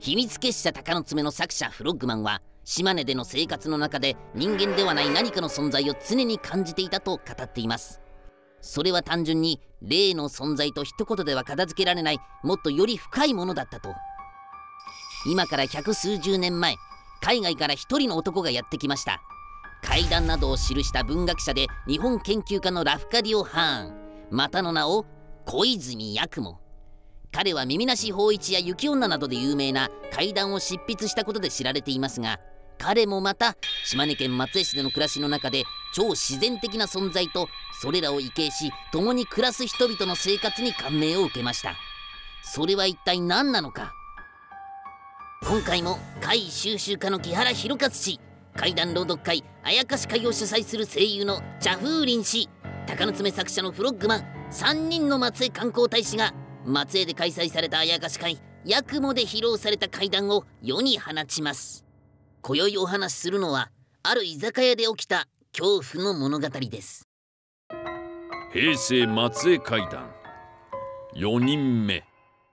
秘密結社鷹の爪の作者フロッグマンは島根での生活の中で人間ではない何かの存在を常に感じていたと語っています。それは単純に霊の存在と一言では片付けられない、もっとより深いものだったと。今から百数十年前、海外から一人の男がやってきました。怪談などを記した文学者で日本研究家のラフカディオ・ハーン、またの名を小泉八雲。彼は耳なし芳一や雪女などで有名な怪談を執筆したことで知られていますが、彼もまた島根県松江市での暮らしの中で超自然的な存在とそれらを畏敬し共に暮らす人々の生活に感銘を受けました。それは一体何なのか。今回も怪異収集家の木原弘和氏、怪談朗読会あやかし会を主催する声優の茶風林氏、鷹の爪作者のフロッグマン、3人の松江観光大使が松江で開催されたあやかし会八雲で披露された怪談を世に放ちます。今宵お話しするのはある居酒屋で起きた恐怖の物語です。 平成松江怪談4人目。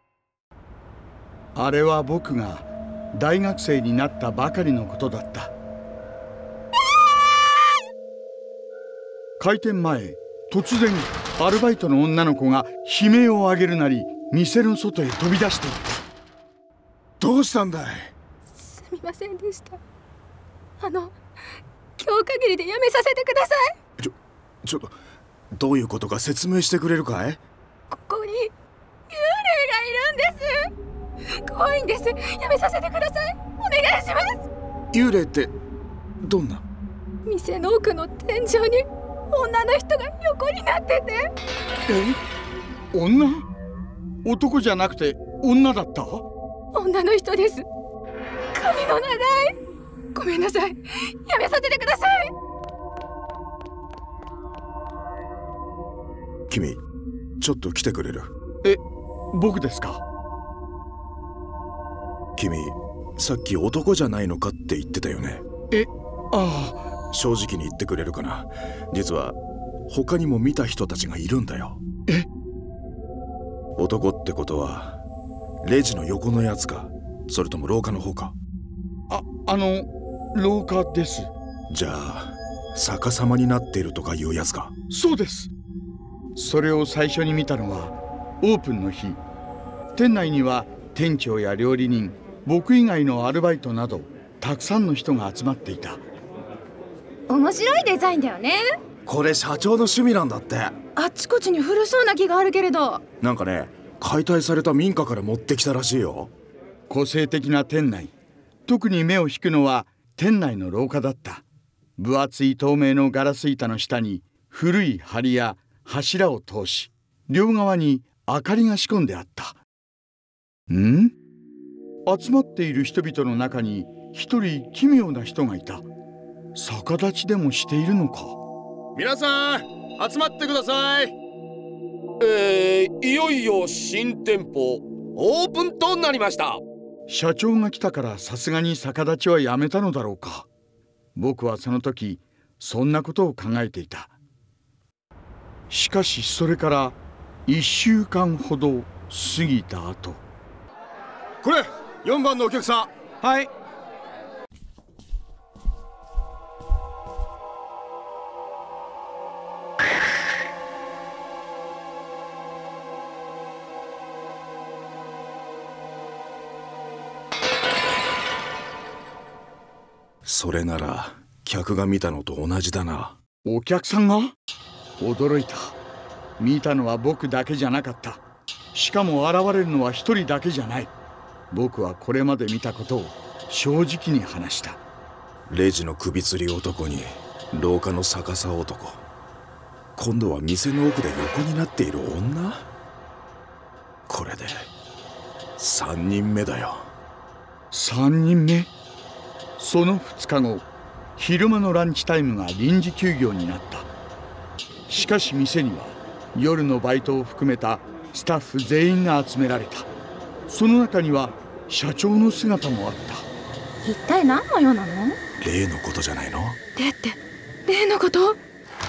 あれは僕が大学生になったばかりのことだった。開店前、突然アルバイトの女の子が悲鳴を上げるなり店の外へ飛び出していった。どうしたんだい？ すみませんでした。今日限りでやめさせてください。 ちょっとどういうことか説明してくれるかい？ ここに幽霊がいるんです。怖いんです。やめさせてください。お願いします。 幽霊ってどんな？ 店の奥の天井に女の人が横になってて。 女？男じゃなくて女だった？ 女の人です。髪の長い。ごめんなさい。やめさせてください。 君、ちょっと来てくれる？ 僕ですか？ 君、さっき男じゃないのかって言ってたよね。 ああ。 正直に言ってくれるかな。実は他にも見た人たちがいるんだよ。男ってことはレジの横のやつか、それとも廊下の方か？ 廊下です。 じゃあ逆さまになっているとかいうやつか？ そうです。それを最初に見たのはオープンの日。店内には店長や料理人、僕以外のアルバイトなどたくさんの人が集まっていた。 面白いデザインだよね。 これ社長の趣味なんだって。 あっちこっちに古そうな木があるけれど。 なんかね、解体された民家から持ってきたらしいよ。 個性的な店内。特に目を引くのは店内の廊下だった。分厚い透明のガラス板の下に古い梁や柱を通し、両側に明かりが仕込んであった。集まっている人々の中に一人奇妙な人がいた。逆立ちでもしているのか。 皆さん集まってください。いよいよ新店舗オープンとなりました。 社長が来たからさすがに逆立ちはやめたのだろうか。僕はその時そんなことを考えていた。しかしそれから1週間ほど過ぎた後。 これ4番のお客さん。 はい。 それなら客が見たのと同じだな。 お客さんが？驚いた。見たのは僕だけじゃなかった。しかも現れるのは一人だけじゃない。僕はこれまで見たことを正直に話した。 レジの首吊り男に廊下の逆さ男、今度は店の奥で横になっている女。これで3人目だよ。 3人目？その2日後、昼間のランチタイムが臨時休業になった。しかし店には夜のバイトを含めたスタッフ全員が集められた。その中には社長の姿もあった。 一体何の用なの？ 例のことじゃないの？ 例って例のこと？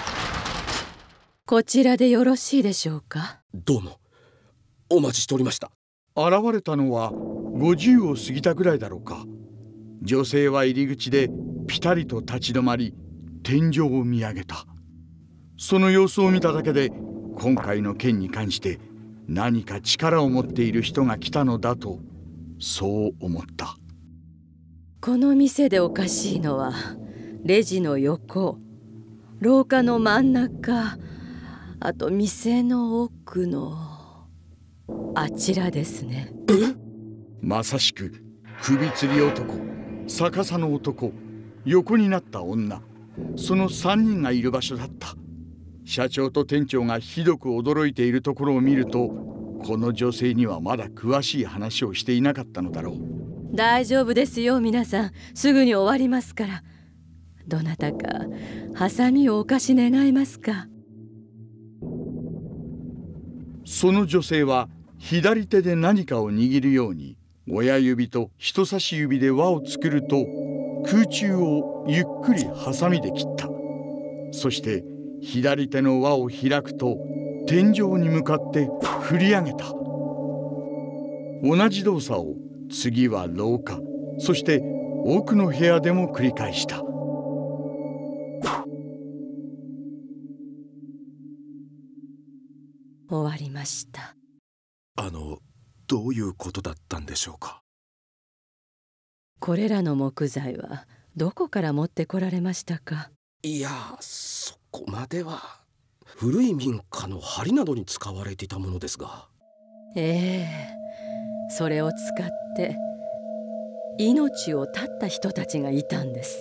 こちらでよろしいでしょうか？ どうもお待ちしておりました。 現れたのは 50を過ぎたくらいだろうか。女性は入り口でピタリと立ち止まり、天井を見上げた。その様子を見ただけで、今回の件に関して何か力を持っている人が来たのだと、そう思った。 この店でおかしいのは、レジの横、廊下の真ん中、あと店の奥のあちらですね。 まさしく首吊り男、逆さの男、横になった女、その3人がいる場所だった。社長と店長がひどく驚いているところを見ると、この女性にはまだ詳しい話をしていなかったのだろう。 大丈夫ですよ皆さん、すぐに終わりますから。どなたかハサミをお貸し願えますか。 その女性は左手で何かを握るように、親指と人差し指で輪を作ると、空中をゆっくりハサミで切った。そして左手の輪を開くと、天井に向かって振り上げた。同じ動作を次は廊下、そして奥の部屋でも繰り返した。 終わりました。 どういうことだったんでしょうか。 これらの木材はどこから持ってこられましたか。 いや、そこまでは。古い民家の梁などに使われていたものですが。 それを使って命を絶った人たちがいたんです。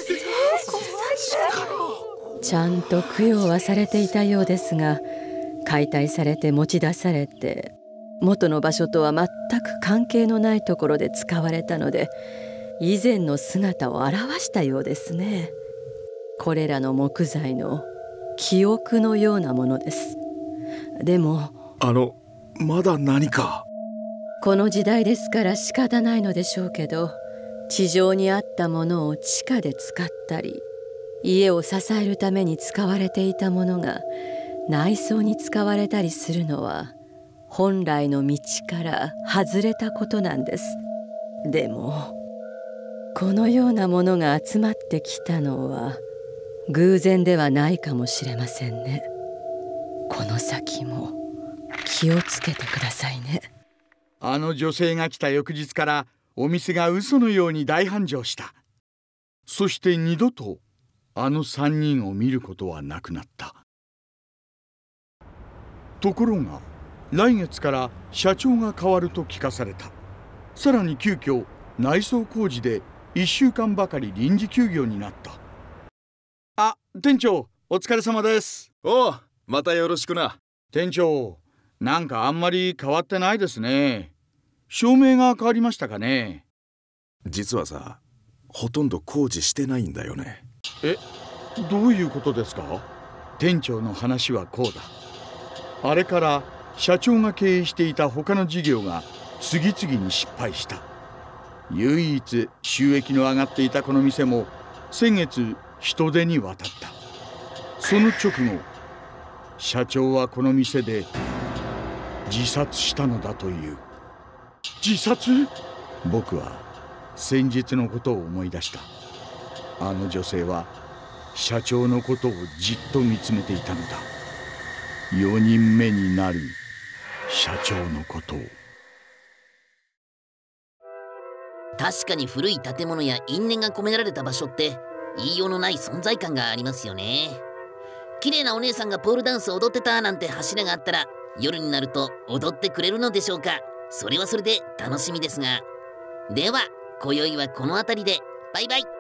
ちゃんと供養はされていたようですが、解体されて持ち出されて、元の場所とは全く関係のないところで使われたので、以前の姿を現したようですね。これらの木材の記憶のようなものです。でもまだ何か。 この時代ですから仕方ないのでしょうけど、地上にあったものを地下で使ったり、家を支えるために使われていたものが内装に使われたりするのは、本来の道から外れたことなんです。でもこのようなものが集まってきたのは偶然ではないかもしれませんね。この先も気をつけてくださいね。 あの女性が来た翌日からお店が嘘のように大繁盛した。そして二度とあの3人を見ることはなくなった。ところが来月から社長が変わると聞かされた。さらに急遽内装工事で1週間ばかり臨時休業になった。あ、店長お疲れ様です。 おう、またよろしくな。 店長、なんかあんまり変わってないですね。照明が変わりましたかね。 実はさ、ほとんど工事してないんだよね。 どういうことですか。店長の話はこうだ。あれから社長が経営していた他の事業が次々に失敗した。唯一収益の上がっていたこの店も先月人手に渡った。その直後、社長はこの店で自殺したのだという。自殺？僕は先日のことを思い出した。あの女性は社長のことをじっと見つめていたのだ。4人目になる社長のことを。 確かに古い建物や因縁が込められた場所って言いようのない存在感がありますよね。綺麗なお姉さんがポールダンスを踊ってたなんて柱があったら、夜になると踊ってくれるのでしょうか。それはそれで楽しみですが。では今宵はこの辺りで。バイバイ。